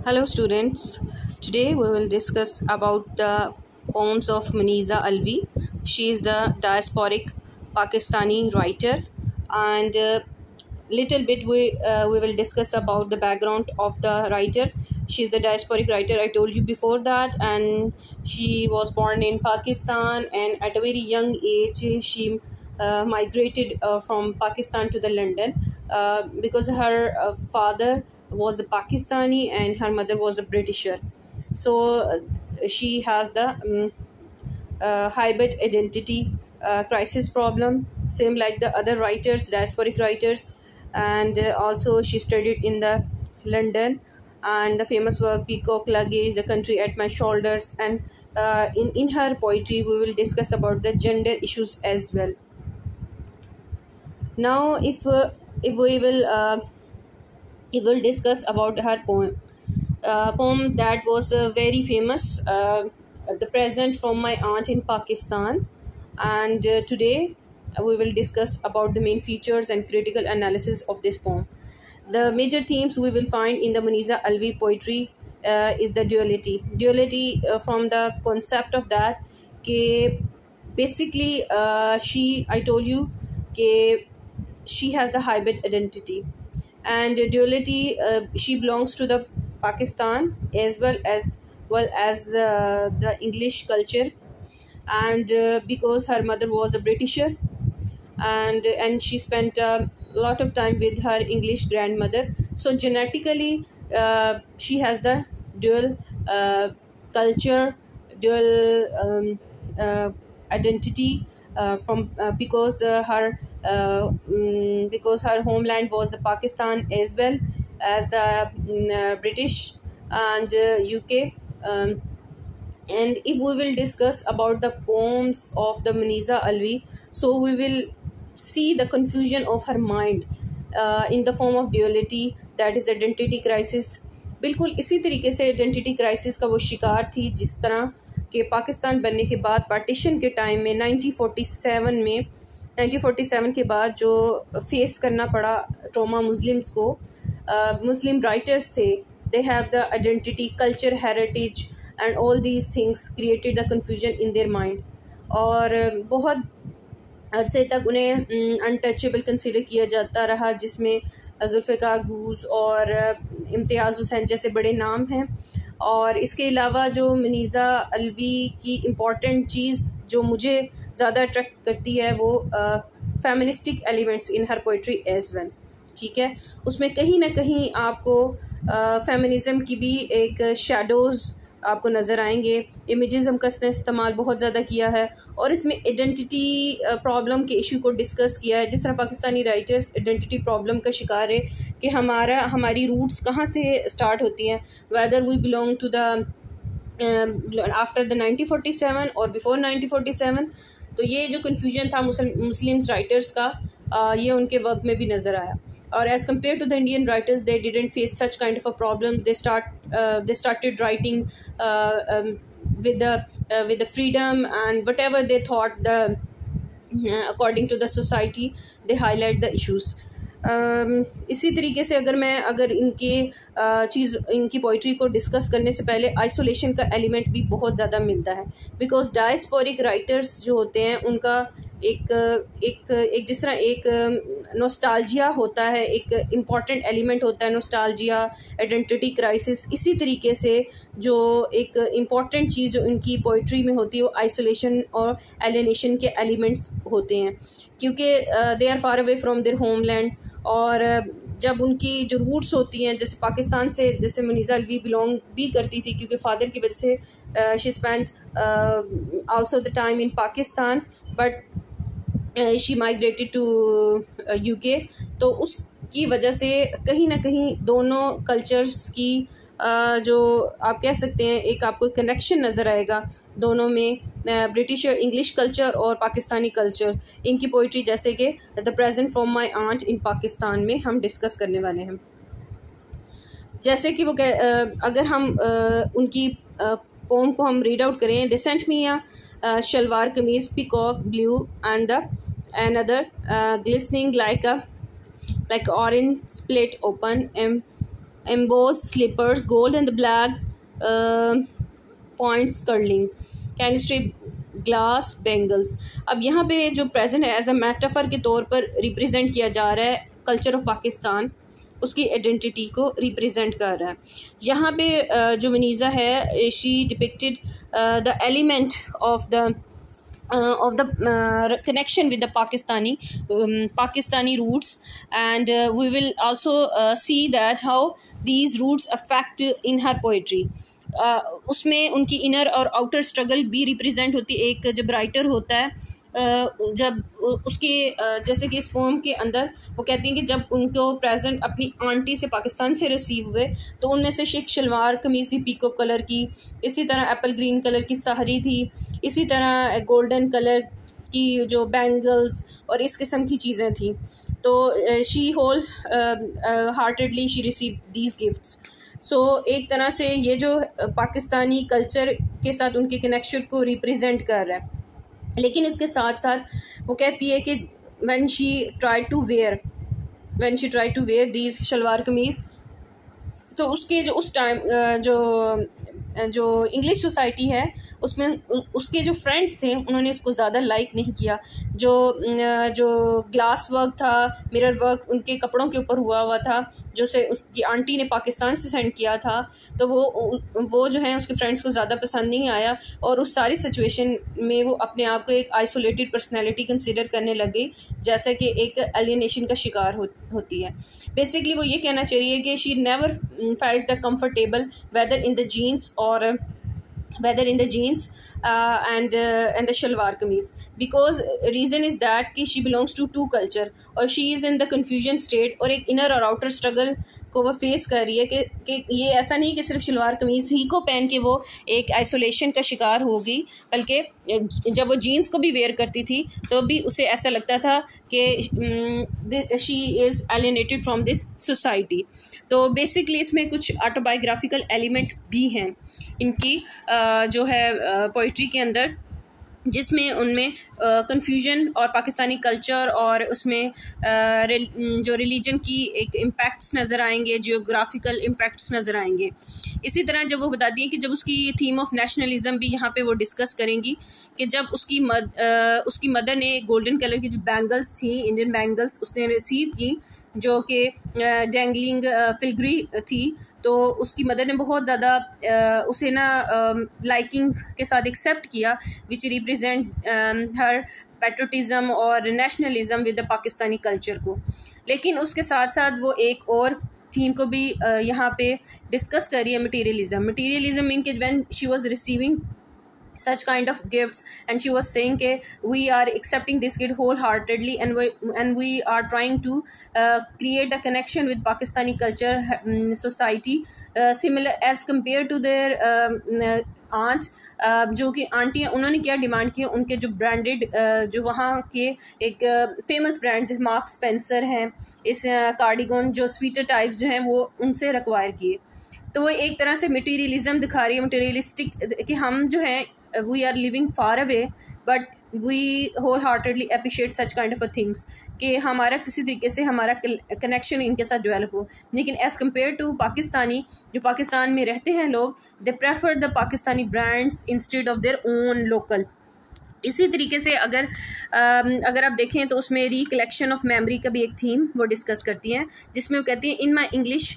Hello students, today we will discuss about the poems of Muniza Alvi. She is the diasporic Pakistani writer, and little bit we will discuss about the background of the writer. She is the diasporic writer, I told you before that, and she was born in Pakistan, and at a very young age she migrated from Pakistan to the London because her father was a Pakistani and her mother was a Britisher. So she has the hybrid identity crisis problem, same like the other writers, diasporic writers, and also she studied in the London. And the famous work Peacock Luggage, The Country at My Shoulders, and in her poetry we will discuss about the gender issues as well. Now, if we will discuss about her poem that was very famous, the present from my aunt in Pakistan, and today we will discuss about the main features and critical analysis of this poem. The major themes we will find in the Muniza Alvi poetry is the duality from the concept of that ke basically she I told you ke she has the hybrid identity and duality. She belongs to the Pakistan as well as the English culture, and because her mother was a Britisher, and she spent a lot of time with her English grandmother. So genetically, she has the dual culture, dual identity from because her homeland was the Pakistan as well as the British and UK. And if we will discuss about the poems of the Muniza Alvi, so we will see the confusion of her mind in the form of duality, that is identity crisis. बिल्कुल इसी तरीके से identity crisis का वो शिकार थी जिस तरह के पाकिस्तान बनने के बाद पार्टीशन के टाइम में 1947 के बाद जो फेस करना पड़ा ट्रॉमा मुस्लिम्स को. मुस्लिम राइटर्स थे, they have the identity, culture, heritage and all these things created the confusion in their mind. और बहुत अरसे तक उन्हें अनटचेबल कंसिडर किया जाता रहा, जिसमें जुल्फ़िकार गुल और इम्तियाज़ हुसैन जैसे बड़े नाम हैं. और इसके अलावा जो मुनीज़ा अलवी की इम्पॉर्टेंट चीज़ जो मुझे ज़्यादा अट्रैक्ट करती है वो feministic elements in her poetry as well. ठीक है, उसमें कहीं ना कहीं आपको फेमिनिज़म की भी एक शेडोज़ आपको नज़र आएंगे. इमेजिज़म का इसने इस्तेमाल बहुत ज़्यादा किया है और इसमें आइडेंटिटी प्रॉब्लम के इशू को डिस्कस किया है. जिस तरह पाकिस्तानी राइटर्स आइडेंटिटी प्रॉब्लम का शिकार है कि हमारी रूट्स कहाँ से स्टार्ट होती हैं, whether we belong to the after the 1947 और बिफोर 1947. तो ये जो कन्फ्यूजन था मुस्लिम राइटर्स का, ये उनके वर्क में भी नज़र आया. Or as compared to the Indian writers, they didn't face such kind of a problem. They started writing with the freedom and whatever they thought according to the society, they highlight the issues. इसी तरीके से अगर इनकी poetry को discuss करने से पहले isolation का एलिमेंट भी बहुत ज़्यादा मिलता है. बिकॉज डायस्पोरिक राइटर्स जो होते हैं उनका एक जिस तरह एक नोस्टाल्जिया होता है, एक इम्पॉर्टेंट एलिमेंट होता है नोस्टाल्जिया, आइडेंटिटी क्राइसिस. इसी तरीके से जो एक इम्पॉर्टेंट चीज़ जो इनकी पोइट्री में होती है वो आइसोलेशन और एलिनेशन के एलिमेंट्स होते हैं, क्योंकि they are far away from their homeland. और जब उनकी जो रूट्स होती हैं, जैसे पाकिस्तान से जैसे मुनीज़ा अलवी बिलोंग भी करती थी क्योंकि फादर की वजह से she spent also the time in Pakistan, but she migrated to UK. तो उसकी वजह से कहीं ना कहीं दोनों कल्चर्स की जो आप कह सकते हैं एक आपको कनेक्शन नज़र आएगा दोनों में, ब्रिटिश इंग्लिश कल्चर और पाकिस्तानी कल्चर. इनकी पोइट्री जैसे कि the present from my aunt in Pakistan में हम डिस्कस करने वाले हैं. जैसे कि वो अगर हम उनकी पोम को हम रीड आउट करें, they sent me a shalwar kameez peacock blue and another glistening like orange split open embossed slippers, gold and the black points curling, candy striped glass bangles. अब यहाँ पे जो प्रेजेंट है एज अ मेटाफर के तौर पर रिप्रेजेंट किया जा रहा है कल्चर ऑफ पाकिस्तान, उसकी आइडेंटिटी को रिप्रेजेंट कर रहा है। यहाँ पे जो मनीज़ा है she depicted the element of the connection with the Pakistani roots, and we will also see that how these roots affect in her poetry. उसमें उनकी इनर और आउटर स्ट्रगल भी रिप्रेजेंट होती है। एक जब राइटर होता है जब उसके जैसे कि इस पोम के अंदर वो कहती हैं कि जब उनको प्रेजेंट अपनी आंटी से पाकिस्तान से रिसीव हुए तो उनमें से शेख शलवार कमीज़ थी पीको कलर की, इसी तरह एप्पल ग्रीन कलर की साहरी थी, इसी तरह गोल्डन कलर की जो बैंगल्स और इस किस्म की चीज़ें थी। तो she whole heartedly she receive these gifts. So एक तरह से ये जो पाकिस्तानी कल्चर के साथ उनके कनेक्शन को रिप्रेजेंट कर रहा है। लेकिन इसके साथ साथ वो कहती है कि when she try to wear these shalwar kameez, तो उसके जो उस टाइम जो इंग्लिश सोसाइटी है उसमें उसके जो फ्रेंड्स थे उन्होंने इसको ज़्यादा लाइक नहीं किया। जो ग्लास वर्क था, मिरर वर्क उनके कपड़ों के ऊपर हुआ था जो से उसकी आंटी ने पाकिस्तान से सेंड किया था, तो वो जो है उसके फ्रेंड्स को ज़्यादा पसंद नहीं आया और उस सारी सिचुएशन में वो अपने आप को एक आइसोलेटेड पर्सनैलिटी कंसिडर करने लग गई, जैसा कि एक एलियनेशन का शिकार होती है। बेसिकली वो ये कहना चाहिए कि she never felt the comfortable whether in the jeans and the shalwar kameez, because reason is that कि she belongs to two culture और she is in the confusion state और एक inner और outer struggle को वो face कर रही है कि ये ऐसा नहीं कि सिर्फ शलवार कमीज़ ही को पहन के वो एक आइसोलेशन का शिकार हो गई, बल्कि जब वो जीन्स को भी वेयर करती थी तो भी उसे ऐसा लगता था कि she is alienated from this society. तो बेसिकली इसमें कुछ ऑटोबायोग्राफिकल एलिमेंट भी हैं इनकी जो है पोइट्री के अंदर, जिसमें उनमें कंफ्यूजन और पाकिस्तानी कल्चर और उसमें जो रिलीजन की एक इम्पैक्ट्स नज़र आएंगे, जियोग्राफिकल इम्पैक्ट्स नज़र आएंगे। इसी तरह जब वो बताती हैं कि जब उसकी थीम ऑफ नेशनलिज्म भी यहाँ पे वो डिस्कस करेंगी कि जब उसकी मदर ने गोल्डन कलर की जो बैंगल्स थी, इंडियन बैंगल्स उसने रिसीव की जो कि डैंगलिंग फिलग्री थी, तो उसकी मदर ने बहुत ज़्यादा उसे ना लाइकिंग के साथ एक्सेप्ट किया, विच रिप्रेजेंट हर पैट्रोटिज़म और nationalism with the Pakistani culture को। लेकिन उसके साथ साथ वो एक और थीम को भी यहाँ पे डिस्कस कर रही है, मटीरियलिज्म मीन कि when she was receiving such kind of gifts and she was saying that we are accepting this gift wholeheartedly and we are trying to create a connection with Pakistani culture society similar as compared to their aunt जो कि aunty उन्होंने क्या demand किया, उनके जो branded जो वहाँ के एक फेमस ब्रांड जैसे मार्क्स स्पेंसर हैं, इस कार्डिगन जो स्वीटर टाइप्स जो हैं वो उनसे रिक्वायर किए। तो वो एक तरह से मटीरियलिज्म दिखा रही है, मटीरियलिस्टिक कि हम जो है we are living far away but we whole heartedly appreciate such kind of a things कि हमारा किसी तरीके से हमारा कनेक्शन इनके साथ डेवलप हो। लेकिन एज़ कम्पेयर टू पाकिस्तानी जो पाकिस्तान में रहते हैं लोग, they prefer the Pakistani brands instead of their own local. इसी तरीके से अगर आप देखें तो उसमें रिकलेक्शन ऑफ मेमोरी का भी एक थीम वो डिस्कस करती हैं, जिसमें वो कहती हैं in my English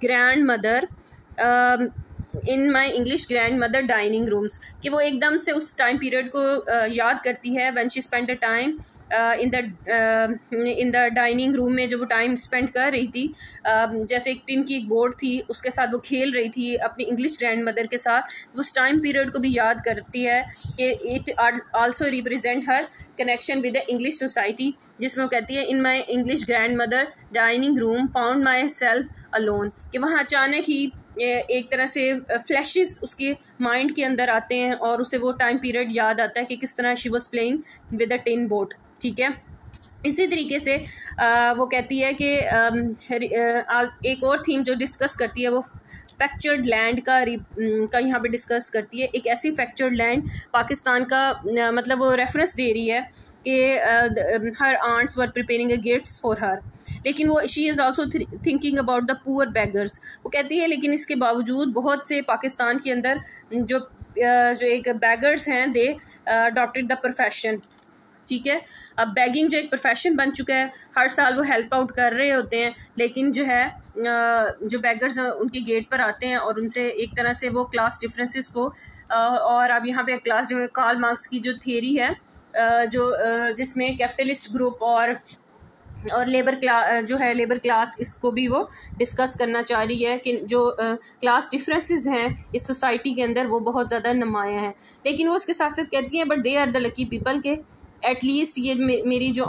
grandmother dining rooms, कि वो एकदम से उस टाइम पीरियड को याद करती है when she spend the time in the dining room में जो वो टाइम स्पेंड कर रही थी। जैसे एक टिन की एक बोर्ड थी, उसके साथ वो खेल रही थी अपनी इंग्लिश ग्रैंड मदर के साथ, उस टाइम पीरियड को भी याद करती है कि it also represent her connection with the English society, जिसमें वो कहती है in my English grandmother dining room found myself alone, कि वहाँ अचानक ही एक तरह से फ्लैशेस उसके माइंड के अंदर आते हैं और उसे वो टाइम पीरियड याद आता है कि किस तरह she was playing with a tin boat. ठीक है, इसी तरीके से वो कहती है कि एक और थीम जो डिस्कस करती है वो फ्रैक्चर्ड लैंड का यहाँ पे डिस्कस करती है। एक ऐसी फ्रैक्चर्ड लैंड पाकिस्तान का मतलब वो रेफरेंस दे रही है कि her aunts were preparing a gifts for her, लेकिन वो she is also thinking about the poor beggars. वो कहती है लेकिन इसके बावजूद बहुत से पाकिस्तान के अंदर जो एक बेगर्स हैं दे अडॉप्टेड द प्रोफेशन। ठीक है, अब बैगिंग जो एक प्रोफेशन बन चुका है, हर साल वो हेल्प आउट कर रहे होते हैं, लेकिन जो है जो बैगर्स उनके गेट पर आते हैं और उनसे एक तरह से वो क्लास डिफरेंसेस को और अब यहाँ पे क्लास कार्ल मार्क्स की जो थियरी है जो जिसमें कैपिटलिस्ट ग्रुप और लेबर क्लास जो है लेबर क्लास, इसको भी वो डिस्कस करना चाह रही है कि जो क्लास डिफरेंसेस हैं इस सोसाइटी के अंदर वो बहुत ज़्यादा नुमायाँ हैं। लेकिन वो उसके साथ साथ कहती हैं but they are the lucky people के एटलीस्ट ये मेरी जो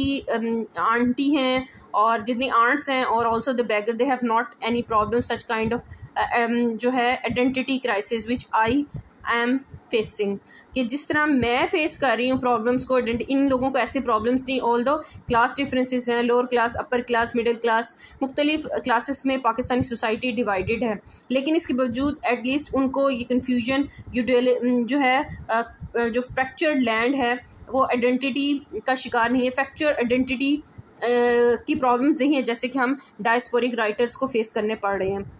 आंटी हैं और जितनी आंट्स हैं और also the beggar they have not any problem such kind of जो है identity crisis which I am facing, कि जिस तरह मैं फेस कर रही हूँ प्रॉब्लम्स को, इन लोगों को ऐसे प्रॉब्लम्स नहीं। ऑल दो क्लास डिफरेंसेस हैं, lower class, upper class, middle class, मुख्तलिफ क्लासेस में पाकिस्तानी सोसाइटी डिवाइडेड है, लेकिन इसके बावजूद एटलीस्ट उनको ये कन्फ्यूजन जो है जो फ्रैक्चर्ड लैंड है वो आइडेंटिटी का शिकार नहीं है, फ्रैक्चर आइडेंटिटी की प्रॉब्लम्स नहीं है जैसे कि हम डायस्पोरिक राइटर्स को फेस करने पड़ रहे हैं।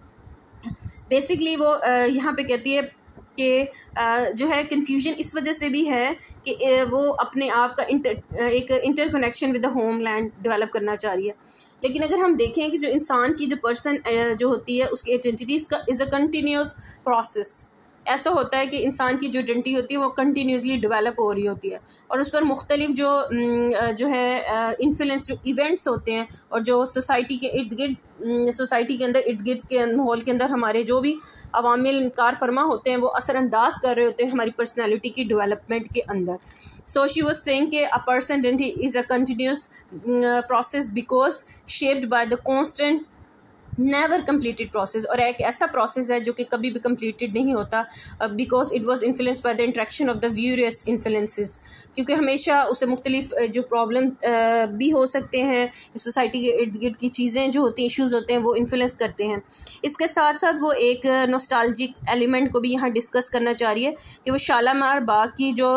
बेसिकली वो यहाँ पे कहती है कि जो है कन्फ्यूजन इस वजह से भी है कि वो अपने आप का एक interconnection with the homeland develop करना चाह रही है। लेकिन अगर हम देखें कि जो इंसान की जो पर्सन जो होती है उसकी आइडेंटिटीज़ का इज़ अ कंटिन्यूस प्रोसेस। ऐसा होता है कि इंसान की जो आइडेंटिटी होती है वो कंटिन्यूसली डेवलप हो रही होती है और उस पर मुख्तलिफ जो है इन्फ्लुएंस जो इवेंट्स होते हैं और जो सोसाइटी के इर्द गिर्द सोसाइटी के अंदर इर्द गिर्द के माहौल के अंदर हमारे जो भी अवामिल कार फरमा होते हैं वो असरअंदाज कर रहे होते हैं हमारी पर्सनैलिटी की डेवलपमेंट के अंदर। So she was saying कि a person identity is a continuous process because shaped by the constant never completed process, और एक ऐसा प्रोसेस है जो कि कभी भी कम्प्लीटेड नहीं होता because it was influenced by the interaction of the various influences, क्योंकि हमेशा उसे मुख्तलिफ जो प्रॉब्लम भी हो सकते हैं सोसाइटी के इर्द गिर्द की चीज़ें जो होती हैं इशूज़ होते हैं वो इन्फ्लुएंस करते हैं। इसके साथ साथ वो एक नॉस्टैल्जिक एलिमेंट को भी यहाँ डिस्कस करना चाह रही है कि वो शालामार बाग की जो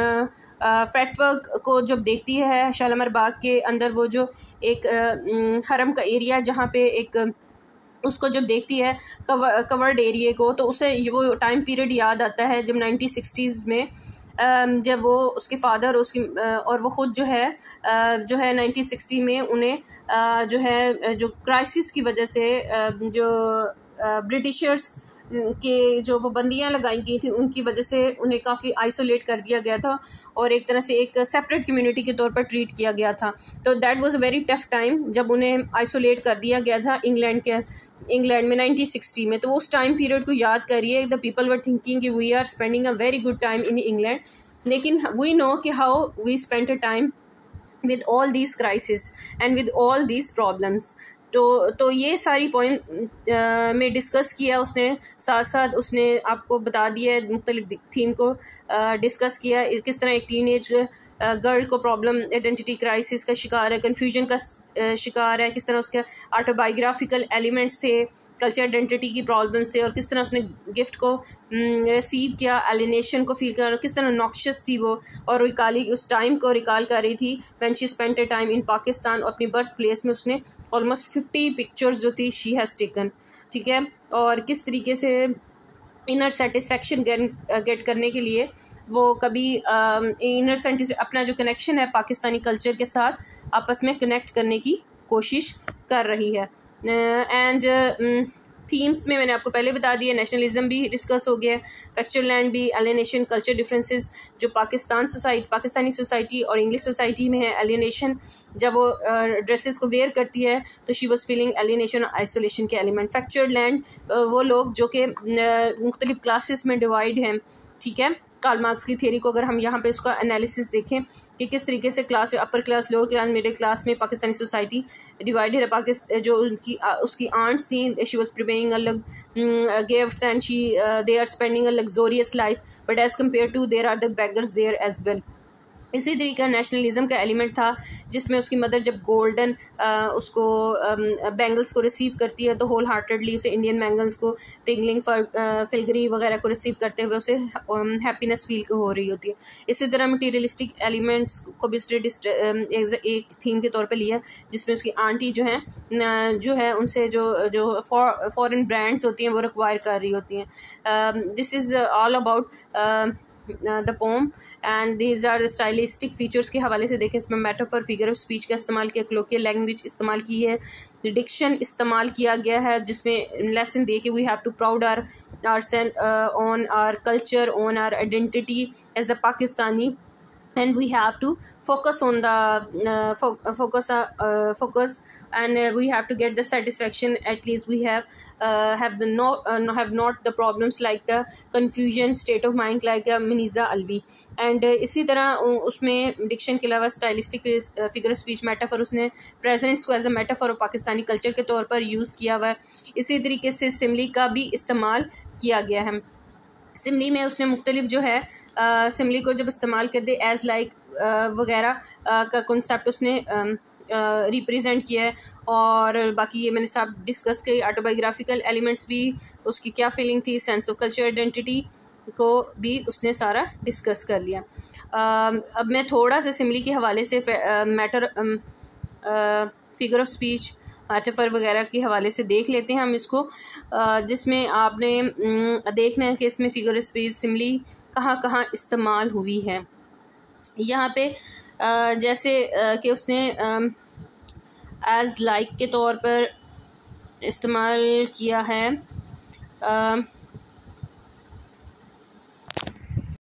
फ्रेटवर्क को जब देखती है, शालामार बाग के अंदर वो जो एक हरम का एरिया जहाँ पे एक उसको जब देखती है कवर्ड एरिया को, तो उसे वो टाइम पीरियड याद आता है जब 1960s में जब वो उसके फादर उसकी और वो ख़ुद जो है 1960 में उन्हें जो क्राइसिस की वजह से जो ब्रिटिशर्स के जो पाबंदियाँ लगाई गई थी उनकी वजह से उन्हें काफ़ी आइसोलेट कर दिया गया था और एक तरह से एक सेपरेट कम्युनिटी के तौर पर ट्रीट किया गया था। तो that was a very tough time जब उन्हें आइसोलेट कर दिया गया था इंग्लैंड में 1960 में। तो वो उस टाइम पीरियड को याद करिए, द पीपल वर थिंकिंग कि we are spending a very good time in England, लेकिन वी नो कि how we spend a time with all these crisis and with all these problems. तो ये सारी point में डिस्कस किया उसने, साथ साथ उसने आपको बता दिया मुख्तलिफ थीम को डिस्कस किया, किस तरह एक टीनेज गर्ल को प्रॉब्लम आइडेंटिटी क्राइसिस का शिकार है, कन्फ्यूजन का शिकार है, किस तरह उसके ऑटोबायोग्राफिकल एलिमेंट्स थे, कल्चर आइडेंटिटी की प्रॉब्लम्स थे और किस तरह उसने गिफ्ट को रिसीव किया, एलिनेशन को फील कर, किस तरह नॉक्शियस थी वो और रिकाली उस टाइम को रिकॉल कर रही थी when she spent a time in Pakistan. अपनी बर्थ प्लेस में उसने ऑलमोस्ट 50 पिक्चर्स जो थी शी हैज़ टेकन, ठीक है, और किस तरीके से इनर सेटिस्फेक्शन गेट करने के लिए वो कभी इनर सेटिस्फेक्शन अपना जो कनेक्शन है पाकिस्तानी कल्चर के साथ आपस में कनेक्ट करने की कोशिश कर रही है। एंड थीम्स में मैंने आपको पहले बता दिया, नेशनलिज्म भी डिस्कस हो गया, फ्रैक्चर लैंड भी, एलिनेशन, कल्चर डिफरेंसेस जो पाकिस्तानी सोसाइटी और इंग्लिश सोसाइटी में है, एलिनेशन जब वो ड्रेसेस को वेयर करती है तो she was feeling alienation, isolation के एलिमेंट। फ्रैक्चर लैंड वो लोग जो कि मुख्तलिफ क्लासेस में डिवाइड हैं, ठीक है, कार्ल मार्क्स की थियरी को अगर हम यहाँ पे उसका एनालिसिस देखें कि किस तरीके से class, upper class, lower class, middle class में पाकिस्तानी सोसाइटी डिवाइडेड है। जो उसकी आंट्स थी, she was preparing gifts and they are spending a luxurious life, but as compare to there are the beggars there as well. इसी तरीका nationalism का element था, जिसमें उसकी मदर जब गोल्डन उसको बैंगल्स को रिसीव करती है तो होल हार्टेडली उसे इंडियन बैंगल्स को टिंगलिंग फिलगरी वगैरह को रिसीव करते हुए उसे हैप्पीनेस फील हो रही होती है। इसी तरह मटीरियलिस्टिक एलिमेंट्स को भी उसने एक थीम के तौर पे लिया, जिसमें उसकी आंटी जो है उनसे जो फॉरेन ब्रांड्स होती हैं वो रिक्वायर कर रही होती हैं। This is all about the poem and these are the stylistic features के हवाले से देखें। इसमें मेटाफर, फिगर ऑफ स्पीच का इस्तेमाल किया, कलोकियल लैंग्वेज इस्तेमाल की है, डिक्शन इस्तेमाल किया गया है, जिसमें लेसन दे के we have to proud our on our culture, on our identity as a Pakistani, and we have to focus on the focus and we have to get the satisfaction. At least we have not the problems like the confusion state of mind like Miniza Alvi. And इसी तरह उसमें diction के अलावा stylistic figure speech metaphor उसने presents को as a metaphor और Pakistani culture के तौर पर यूज़ किया हुआ है। इसी तरीके से सिमली का भी इस्तेमाल किया गया है। सिमली में उसने मुख्तलिफ जो है सिमली को जब इस्तेमाल कर दे एज़ लाइक वगैरह का कॉन्सेप्ट उसने रिप्रेजेंट किया है। और बाकी ये मैंने सब डिस्कस की, ऑटोबायोग्राफिकल एलिमेंट्स भी, उसकी क्या फीलिंग थी, सेंस ऑफ कल्चर आइडेंटिटी को भी उसने सारा डिस्कस कर लिया। अब मैं थोड़ा सा सिमली के हवाले से matter figure of speech metaphor वगैरह के हवाले से देख लेते हैं हम इसको, जिसमें आपने देखना है कि इसमें फिगर ऑफ स्पीच सिमली कहाँ कहाँ इस्तेमाल हुई है। यहाँ पे जैसे कि उसने एज लाइक के तौर पर इस्तेमाल किया है